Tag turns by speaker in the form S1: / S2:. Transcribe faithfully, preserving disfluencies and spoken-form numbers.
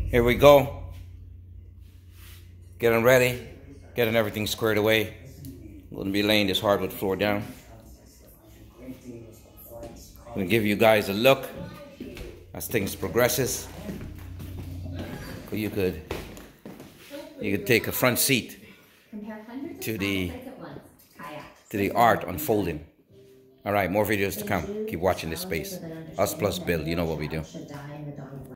S1: Here we go. Getting ready. Getting everything squared away. Wouldn't be laying this hardwood floor down. I'm going to give you guys a look as things progresses. You could, you could take a front seat to the, to the art unfolding. Alright, more videos to come. Keep watching this space. Us plus Bill, you know what we do.